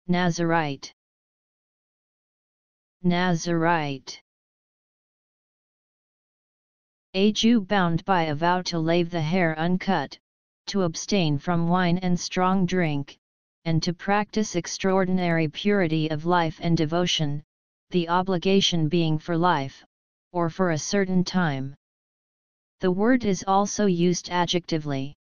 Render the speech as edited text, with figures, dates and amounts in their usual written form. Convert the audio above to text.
Nazarite. Nazarite. A Jew bound by a vow to lave the hair uncut, to abstain from wine and strong drink, and to practice extraordinary purity of life and devotion, the obligation being for life, or for a certain time. The word is also used adjectively.